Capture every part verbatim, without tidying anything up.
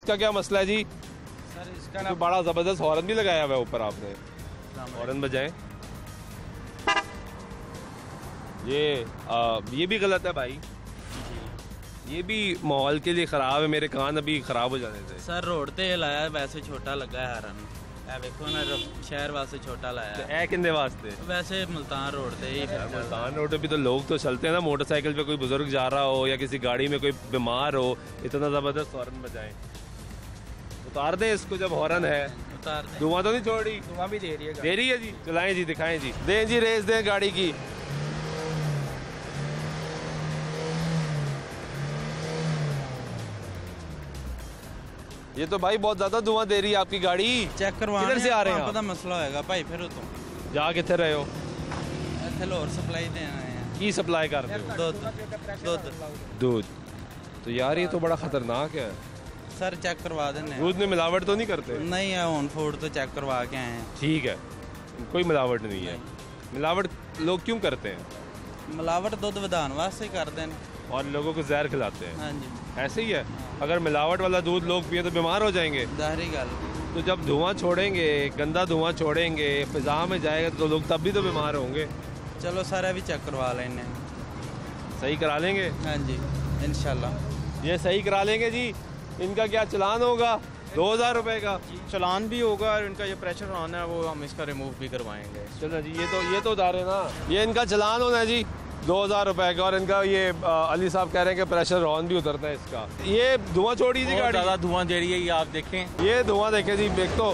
इसका क्या मसला है जी? सर इसका ना तो बड़ा जबरदस्त हॉर्न भी लगाया हुआ है ऊपर आपने, हॉर्न बजाएं। ये आ, ये भी गलत है भाई, ये भी माहौल के लिए खराब है। मेरे कान अभी खराब हो जाने थे। सर रोड ते लाया वैसे छोटा लगा है हॉर्न, ए देखो ना शहर वास्ते छोटा लाया तो है। ए किंदे वास्ते? वैसे मुल्तान रोड ते ही मुल्तान रोड पे भी तो लोग तो चलते हैं ना, मोटरसाइकिल पे कोई बुजुर्ग जा रहा हो या किसी गाड़ी में कोई बीमार हो, इतना जबरदस्त हॉर्न बजाएं। उतार दें इसको जब हॉर्न है। उतार दे। धुआं तो नहीं छोड़ रही? धुआं भी दे रही है दे रही है जी। चलाएं जी, दिखाएं जी, दें जी रेस दें गाड़ी की। ये तो भाई बहुत ज्यादा धुआं दे रही है आपकी गाड़ी। चेक करवाने किधर से आ रहे हैं आप? पता मसला होएगा भाई फिर तो जा किथे रहे हो? ਇੱਥੇ ਲੋਰ सप्लाई देना है की सप्लाई कर रहे हो? दूध दूध दूध। तो यार ये तो बड़ा खतरनाक है। सर चेक करवा देने हैं। दूध में मिलावट तो नहीं करते? नहीं है ऑन फूड तो चेक करवा के आए हैं। ठीक है, कोई मिलावट नहीं है। मिलावट लोग क्यों करते हैं? मिलावट दूध ਵਧਾਉਣ वास्ते ही करते हैं और लोगों को जहर खिलाते हैं। हाँ जी ऐसे ही है, अगर मिलावट वाला दूध लोग पिए तो बीमार हो जाएंगे। जाहिर गल। तो जब धुआं छोड़ेंगे, गंदा धुआं छोड़ेंगे, फिजा में जाएगा तो लोग तब भी तो बीमार होंगे। चलो सारा भी चेक करवा लेने। सही करा लेंगे? हाँ जी इंशाल्लाह ये सही करा लेंगे जी। इनका क्या चलान होगा? दो हजार रुपए का चलान भी होगा और इनका ये प्रेशर ऑन है वो हम इसका रिमूव भी करवाएंगे। चलो जी, ये तो ये तो उतारे ना। ये इनका चलान होना है जी दो हजार रुपए का, और इनका ये आ, अली साहब कह रहे हैं कि प्रेशर ऑन भी उतरता है इसका। ये धुआं छोड़ी थी गाड़ी, ज़्यादा धुआं दे रही है ये, आप देखें ये धुआं देखे जी, देख तो।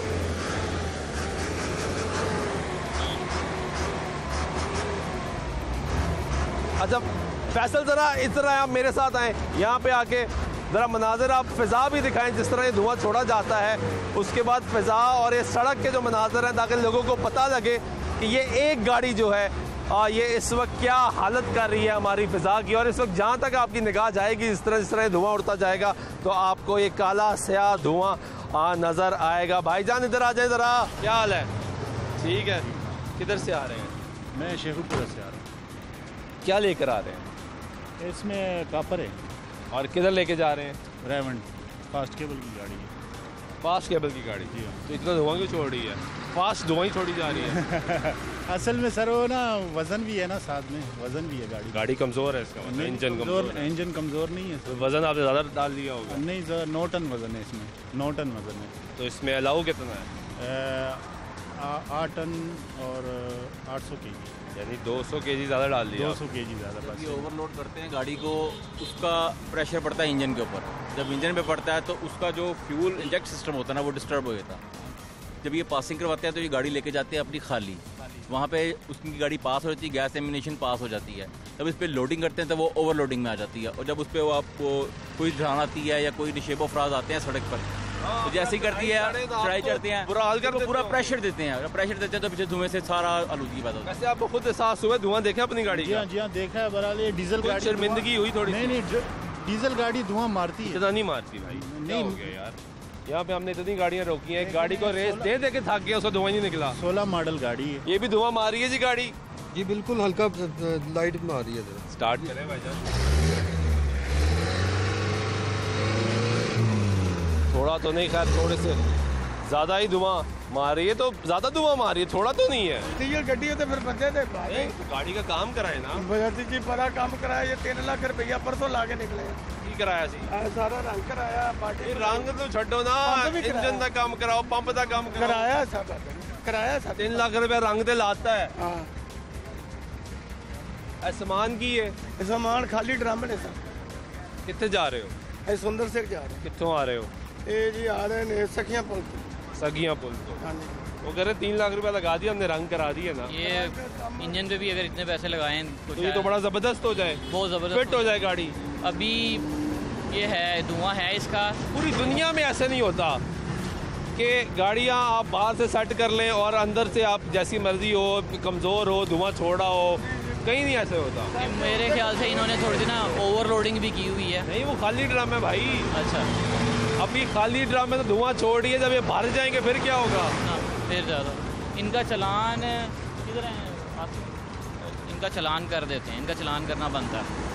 अच्छा फैसल, जरा इस तरह आप मेरे साथ आए, यहाँ पे आके ज़रा मनाजिर आप फ़िज़ा भी दिखाएं, जिस तरह ये धुआं छोड़ा जाता है। उसके बाद फ़िज़ा और ये सड़क के जो मनाजिर हैं, ताकि लोगों को पता लगे कि ये एक गाड़ी जो है आ, ये इस वक्त क्या हालत कर रही है हमारी फ़िज़ा की। और इस वक्त जहाँ तक आपकी निगाह जाएगी, इस तरह जिस तरह धुआं उड़ता जाएगा तो आपको ये काला स्याह धुआं नज़र आएगा। भाईजान इधर आ जाए ज़रा, क्या हाल है? ठीक है, किधर से आ रहे हैं? मैं शेखुपुरा से आ रहा हूँ। क्या लेकर आ रहे हैं? इसमें कापर है और किधर लेके जा रहे हैं? रेवंड फास्ट केबल की गाड़ी है। फास्ट केबल की गाड़ी? जी हाँ। तो इतना धुआं क्यों छोड़ रही है? फास्ट धुआं ही छोड़ी जा रही है। असल में सर वो ना वजन भी है ना, साथ में वजन भी है गाड़ी। गाड़ी कमजोर है इसका मतलब, इंजन कमजोर है। इंजन कमजोर नहीं है तो वजन आपने ज़्यादा डाल दिया होगा। नहीं सर, नौ टन वजन है इसमें, नौ टन वजन है। तो इसमें अलाउ कितना है? अ, आठ टन और आठ सौ के जी, यानी दो सौ के जी ज़्यादा डाल दिया। दो सौ के जी ज़्यादा बस। ये ओवरलोड करते हैं गाड़ी को, उसका प्रेशर पड़ता है इंजन के ऊपर। जब इंजन पे पड़ता है तो उसका जो फ्यूल इंजेक्ट सिस्टम होता है ना वो डिस्टर्ब हो जाता है। जब ये पासिंग करवाते हैं तो ये गाड़ी लेके जाते हैं अपनी खाली, वहाँ पे उसकी गाड़ी पास हो जाती है, गैस एमिनेशन पास हो जाती है। जब इस पर लोडिंग करते हैं तो वो ओवरलोडिंग में आ जाती है। और जब उस पर वो आपको कोई ढलान आती है या कोई निशेबो अफराज आते हैं सड़क पर, तो जैसे ही करती है चढ़ाई चढ़ते हैं, बुरा हाल कर तो देते पूरा हो। प्रेशर देते हैं, प्रेशर देते हैं तो पीछे धुएं से सारा आलूदगी पैदा होता है। वैसे आपको खुद एहसास हुआ धुआं देखे अपनी गाड़ी जी का? हाँ जी हाँ देखा है बहरहाल। ये डीजल कोई गाड़ी शर्मिंदगी हुई थोड़ी सी? नहीं नहीं, डीजल गाड़ी धुआं मारती है। इतना नहीं मारती भाई, नहीं हो गया यार। यहाँ पे हमने इतनी गाड़ियाँ रोकी हैं, एक गाड़ी को रेस दे दे के थक गया, उसका धुआं नहीं निकला। सोलह मॉडल गाड़ी है। ये भी धुआं मार रही है जी गाड़ी। जी बिल्कुल हल्का लाइट में आ रही है जरा। स्टार्ट करें भाईजान। थोड़ा तो नहीं, खैर थोड़े से ज्यादा ही धुआं मार रही है। तो ज्यादा धुआं मार रही है, थोड़ा तो नहीं है। ये गड्डी है तो फिर बंदे थे नहीं, तो गाड़ी का काम कराए ना। बजाती जी बड़ा काम कराया, ये तीन लाख रुपया परसों ला के निकले। की कराया सी? आ, सारा रंग कराया, पार्टी ਇਹ ਰੰਗ ਤੋਂ ਛੱਡੋ ਨਾ, ਪੰਪ ਵੀ ਕਰਾਇਆ। ਇੰਜਨ ਦਾ ਕੰਮ ਕਰਾਓ, ਪੰਪ ਦਾ ਕੰਮ ਕਰਾਓ। कराया सब कराया सब। तीन लाख रुपया रंग ਤੇ ਲਾਤਾ है। हाँ ਇਹ ਸਮਾਨ ਕੀ ਹੈ? ये सामान खाली ड्रम ने सब। ਕਿੱਥੇ ਜਾ ਰਹੇ ਹੋ? ये सुंदर से जा रहे ਕਿੱਥੋਂ आ रहे हो? हैं। ये जी आ रहे हैं सखियां पुल से। सगिया पुल तो। हाँ जी वो कह रहे तीन लाख रुपया लगा दिया हमने, रंग करा दिया ना। ये इंजन पे भी अगर इतने पैसे लगाएं तो ये तो बड़ा जबरदस्त हो जाए, बहुत फिट ज़बरदस्त हो जाए गाड़ी। अभी ये है धुआं है इसका। पूरी दुनिया में ऐसा नहीं होता कि गाड़ियाँ आप बाहर से सेट कर लें और अंदर से आप जैसी मर्जी हो, कमज़ोर हो, धुआं छोड़ा हो, कहीं नहीं ऐसे होता। मेरे ख्याल से इन्होंने थोड़ी सी ना ओवरलोडिंग भी की हुई है। नहीं, वो खाली ड्रम है भाई। अच्छा अभी खाली ड्रम में तो धुआं छोड़ रही है, जब ये भर जाएंगे फिर क्या होगा? हाँ फिर ज़्यादा इनका चलान किधर है? इनका चलान कर देते हैं, इनका चलान करना बनता है।